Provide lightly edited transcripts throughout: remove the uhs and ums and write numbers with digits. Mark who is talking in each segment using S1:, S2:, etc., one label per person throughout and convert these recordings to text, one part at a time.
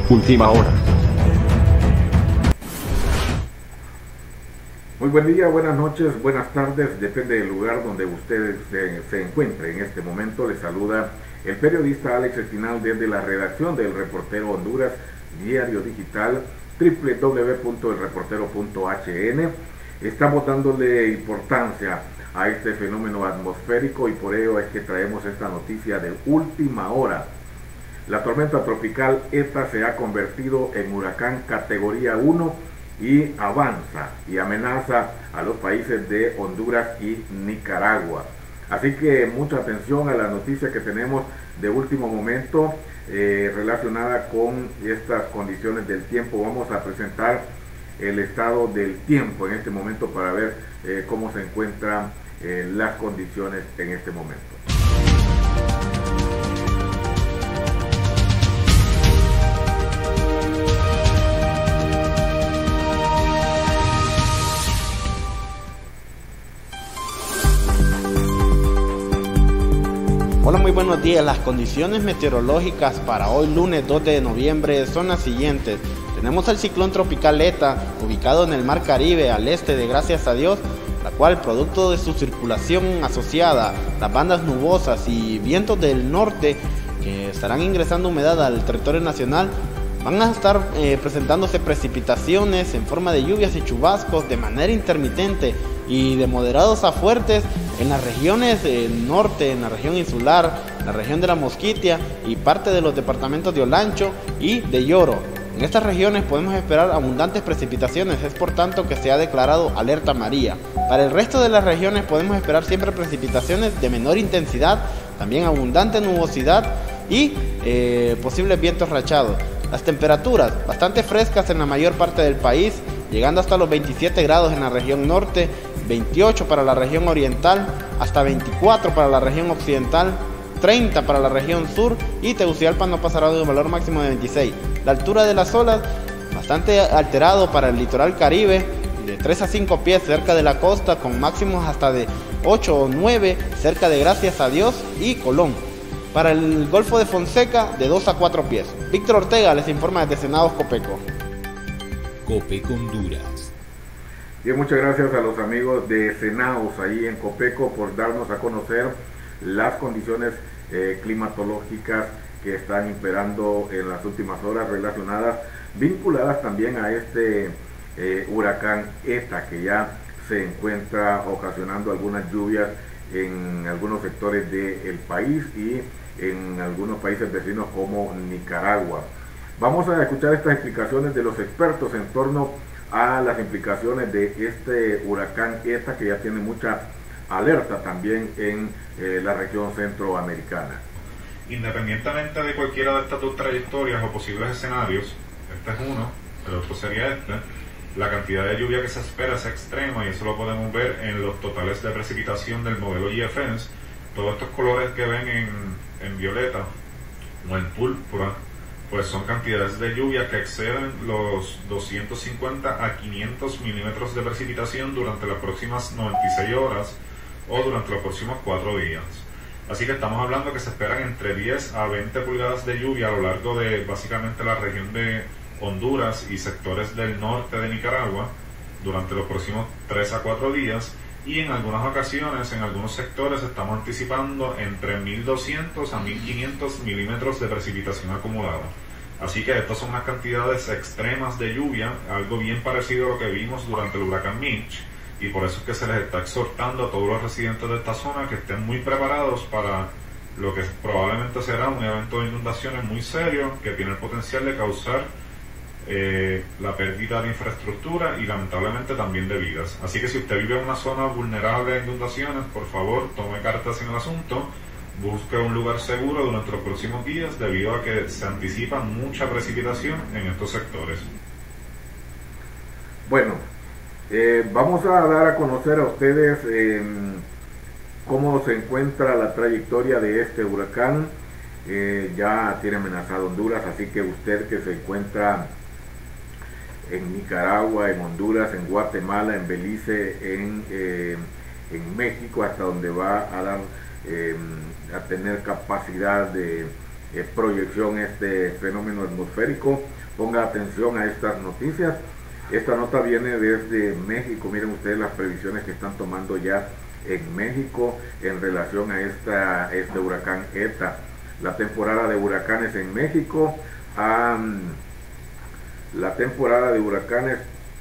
S1: Última hora.
S2: Muy buen día, buenas noches, buenas tardes, depende del lugar donde usted se encuentre. En este momento les saluda el periodista Alex Espinal desde la redacción del Reportero Honduras, diario digital www.elreportero.hn. Estamos dándole importancia a este fenómeno atmosférico y por ello es que traemos esta noticia de última hora. La tormenta tropical ETA se ha convertido en huracán categoría 1 y avanza y amenaza a los países de Honduras y Nicaragua. Así que mucha atención a la noticia que tenemos de último momento relacionada con estas condiciones del tiempo. Vamos a presentar el estado del tiempo en este momento para ver cómo se encuentran las condiciones en este momento.
S3: Hola, muy buenos días. Las condiciones meteorológicas para hoy lunes 2 de noviembre son las siguientes. Tenemos el ciclón tropical ETA ubicado en el Mar Caribe al este de Gracias a Dios, la cual producto de su circulación asociada, las bandas nubosas y vientos del norte que estarán ingresando humedad al territorio nacional, van a estar presentándose precipitaciones en forma de lluvias y chubascos de manera intermitente y de moderados a fuertes en las regiones norte, en la región insular, en la región de la Mosquitia y parte de los departamentos de Olancho y de Lloro. En estas regiones podemos esperar abundantes precipitaciones, es por tanto que se ha declarado alerta amarilla. Para el resto de las regiones podemos esperar siempre precipitaciones de menor intensidad, también abundante nubosidad y posibles vientos rachados. Las temperaturas bastante frescas en la mayor parte del país, llegando hasta los 27 grados en la región norte, 28 para la región oriental, hasta 24 para la región occidental, 30 para la región sur y Tegucigalpa no pasará de un valor máximo de 26. La altura de las olas bastante alterado para el litoral caribe, de 3 a 5 pies cerca de la costa, con máximos hasta de 8 o 9 cerca de Gracias a Dios y Colón. Para el Golfo de Fonseca, de 2 a 4 pies. Víctor Ortega les informa desde Senados Copeco.
S4: Copeco Honduras.
S2: Bien, muchas gracias a los amigos de Senados ahí en Copeco por darnos a conocer las condiciones climatológicas que están imperando en las últimas horas relacionadas, vinculadas también a este huracán ETA que ya se encuentra ocasionando algunas lluvias en algunos sectores del país y en algunos países vecinos como Nicaragua. Vamos a escuchar estas explicaciones de los expertos en torno a las implicaciones de este huracán ETA que ya tiene mucha alerta también en la región centroamericana.
S5: Independientemente de cualquiera de estas dos trayectorias o posibles escenarios, este es uno, el otro sería este, la cantidad de lluvia que se espera es extrema y eso lo podemos ver en los totales de precipitación del modelo GFS. Todos estos colores que ven en violeta o en púrpura, pues son cantidades de lluvia que exceden los 250 a 500 milímetros de precipitación durante las próximas 96 horas o durante los próximos 4 días. Así que estamos hablando que se esperan entre 10 a 20 pulgadas de lluvia a lo largo de básicamente la región de Honduras y sectores del norte de Nicaragua durante los próximos 3 a 4 días, y en algunas ocasiones, en algunos sectores, estamos anticipando entre 1200 a 1500 milímetros de precipitación acumulada. Así que estas son unas cantidades extremas de lluvia, algo bien parecido a lo que vimos durante el huracán Mitch, y por eso es que se les está exhortando a todos los residentes de esta zona que estén muy preparados para lo que probablemente será un evento de inundaciones muy serio que tiene el potencial de causar la pérdida de infraestructura y lamentablemente también de vidas. Así que si usted vive en una zona vulnerable a inundaciones, por favor tome cartas en el asunto, busque un lugar seguro durante los próximos días debido a que se anticipa mucha precipitación en estos sectores.
S2: Bueno, vamos a dar a conocer a ustedes cómo se encuentra la trayectoria de este huracán. Ya tiene amenazado Honduras, así que usted que se encuentra en Nicaragua, en Honduras, en Guatemala, en Belice, en México, hasta donde va a dar a tener capacidad de proyección este fenómeno atmosférico. Ponga atención a estas noticias. Esta nota viene desde México. Miren ustedes las previsiones que están tomando ya en México en relación a este huracán ETA. La temporada de huracanes en México, la temporada de huracanes.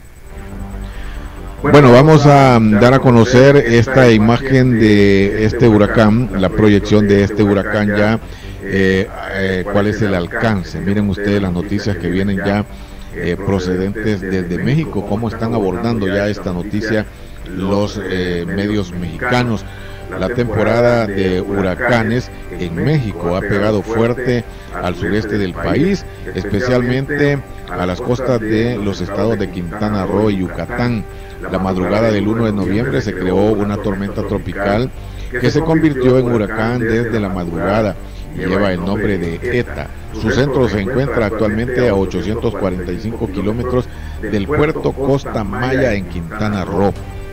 S1: Bueno, vamos a dar a conocer esta imagen de este huracán, la proyección de este huracán ya, cuál es el alcance. Miren ustedes las noticias que vienen ya procedentes desde México, cómo están abordando ya esta noticia los medios mexicanos. La temporada de huracanes en México ha pegado fuerte al sureste del país, especialmente a las costas de los estados de Quintana Roo y Yucatán. La madrugada del 1 de noviembre se creó una tormenta tropical que se convirtió en huracán desde la madrugada y lleva el nombre de ETA. Su centro se encuentra actualmente a 845 kilómetros del puerto Costa Maya en Quintana Roo.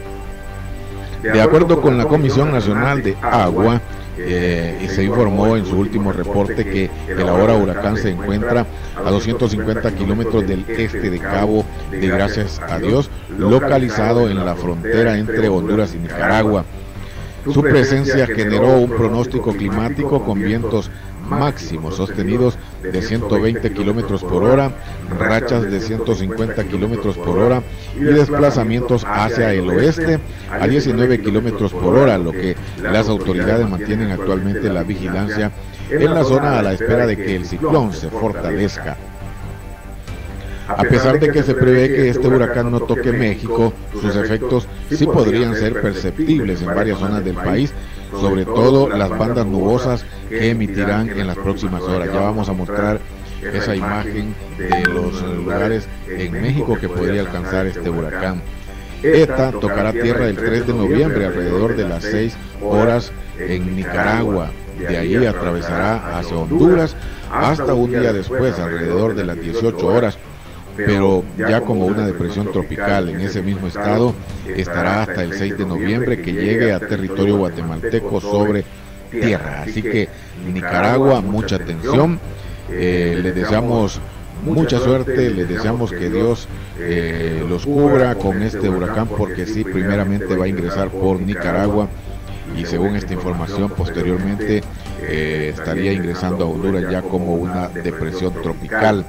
S1: De acuerdo con la Comisión Nacional de Agua, se informó en su último reporte que el ahora huracán se encuentra a 250 kilómetros del este de Cabo de Gracias a Dios, localizado en la frontera entre Honduras y Nicaragua. Su presencia generó un pronóstico climático con vientos máximos sostenidos de 120 kilómetros por hora, rachas de 150 kilómetros por hora y desplazamientos hacia el oeste a 19 kilómetros por hora, lo que las autoridades mantienen actualmente la vigilancia en la zona a la espera de que el ciclón se fortalezca. A pesar de que se prevé que este huracán no toque México, sus efectos sí podrían ser perceptibles en varias zonas del país, sobre todo las bandas nubosas que emitirán en las próximas horas. Ya vamos a mostrar esa imagen de los lugares en México que podría alcanzar este huracán. ETA tocará tierra el 3 de noviembre alrededor de las 6 horas en Nicaragua. De ahí atravesará hacia Honduras hasta un día después, alrededor de las 18 horas. Pero ya como una depresión tropical en ese mismo estado, estará hasta el 6 de noviembre que llegue a territorio guatemalteco sobre tierra. Así que Nicaragua, mucha atención, les deseamos mucha suerte, les deseamos que Dios los cubra con este huracán, porque sí, primeramente va a ingresar por Nicaragua y según esta información posteriormente estaría ingresando a Honduras ya como una depresión tropical.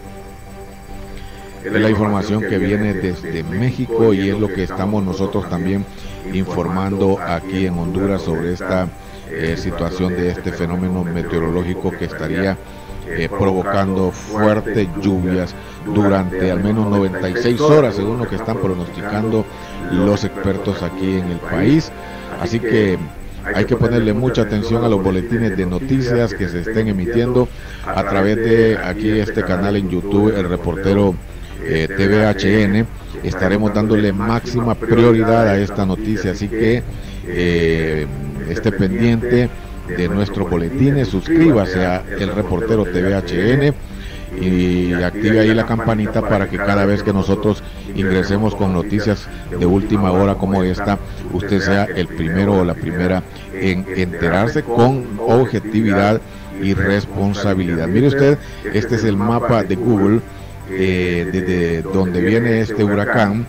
S1: Es la información que viene desde México y es lo que estamos nosotros también informando aquí en Honduras sobre esta situación de este fenómeno meteorológico que estaría provocando fuertes lluvias durante al menos 96 horas, según lo que están pronosticando los expertos aquí en el país. Así que hay que ponerle mucha atención a los boletines de noticias que se estén emitiendo a través de aquí este canal en YouTube, El Reportero TVHN. Estaremos dándole máxima prioridad a esta noticia, así que esté pendiente de nuestros boletines, suscríbase a El Reportero TVHN y active ahí la campanita para que cada vez que nosotros ingresemos con noticias de última hora como esta, usted sea el primero o la primera en enterarse con objetividad y responsabilidad. Mire usted, este es el mapa de Google desde donde viene este huracán,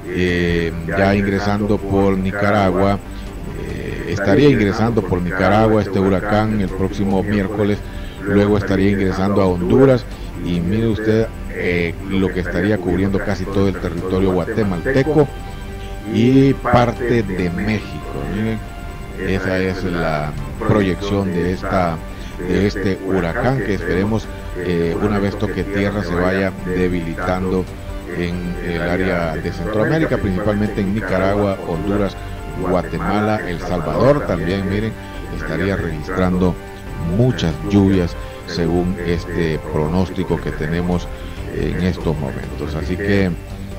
S1: ya ingresando por Nicaragua. Estaría ingresando por Nicaragua este huracán el próximo miércoles, luego estaría ingresando a Honduras y mire usted lo que estaría cubriendo casi todo el territorio guatemalteco y parte de México. Miren, esa es la proyección de este huracán que esperemos una vez toque tierra se vaya debilitando en el área de Centroamérica, principalmente en Nicaragua, Honduras, Guatemala, El Salvador también. Miren, estaría registrando muchas lluvias según este pronóstico que tenemos en estos momentos. Así que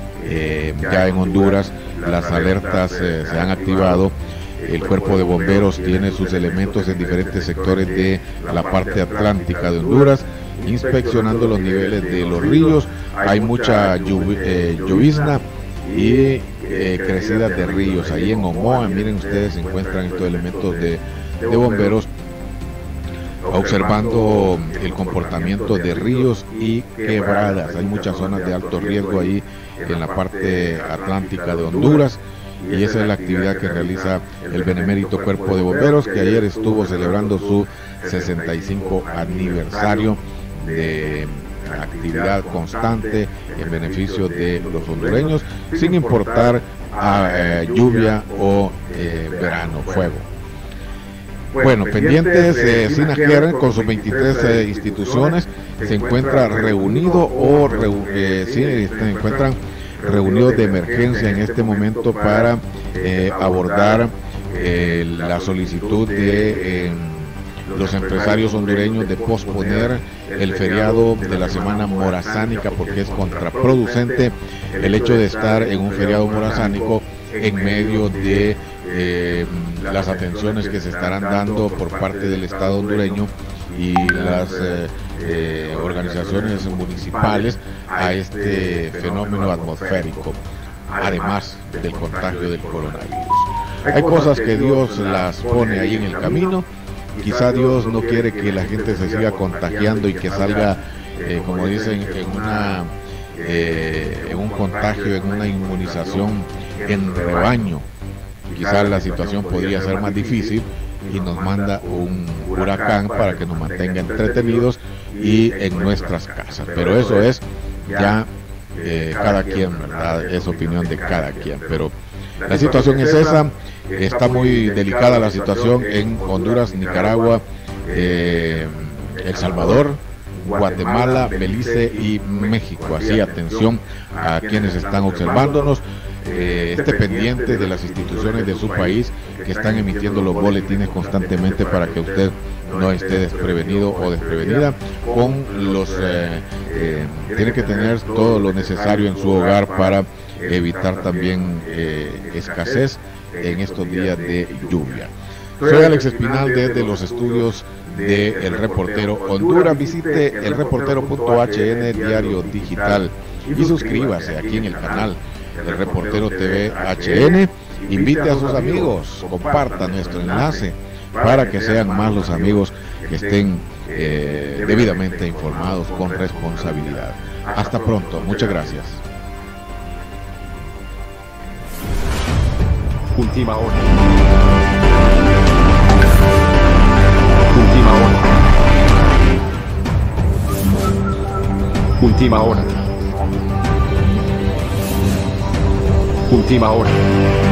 S1: ya en Honduras las alertas se han activado. El cuerpo de bomberos tiene sus elementos en diferentes sectores de la parte atlántica de Honduras, inspeccionando los niveles de los ríos. Hay mucha llovizna y crecidas de ríos. Ahí en Omoa, miren ustedes, se encuentran estos elementos de bomberos observando el comportamiento de ríos y quebradas. Hay muchas zonas de alto riesgo ahí en la parte atlántica de Honduras, y esa es la actividad que realiza el Benemérito Cuerpo de Bomberos, que ayer estuvo celebrando su 65 aniversario de actividad constante en beneficio de los hondureños, sin importar lluvia o verano, fuego. Bueno, pendientes, SINAGER con sus 23 instituciones se encuentra reunido se encuentran reunidos de emergencia en este momento para abordar la solicitud de los empresarios hondureños de posponer el feriado de la semana morazánica, porque es contraproducente el hecho de estar en un feriado morazánico en medio de las atenciones que se estarán dando por parte del Estado hondureño y las organizaciones municipales a este fenómeno atmosférico, además del contagio del coronavirus. Hay cosas que Dios las pone ahí en el camino. Quizá Dios no quiere que la gente se siga contagiando y que salga, como dicen, en un contagio, en una inmunización en rebaño. Quizás la situación podría ser más difícil y nos manda un huracán para que nos mantenga entretenidos y en nuestras casas. Pero eso es ya cada quien, ¿verdad? Es opinión de cada quien. Pero la situación es esa. Está muy delicada la situación en Honduras, Nicaragua, El Salvador, Guatemala, Belice y México. Así, atención a quienes están observándonos. Esté pendiente de las instituciones de su país que están emitiendo los boletines constantemente para que usted no esté desprevenido o desprevenida. Tiene que tener todo lo necesario en su hogar para evitar también escasez en estos días de lluvia. Soy Alex Espinal desde los estudios de El Reportero Honduras. Visite elreportero.hn diario digital y suscríbase aquí en el canal El Reportero TV HN. Invite a sus amigos, comparta nuestro enlace para que sean más los amigos que estén debidamente informados con responsabilidad. Hasta pronto, muchas gracias.
S6: Última hora. Última hora. Última hora. Última hora.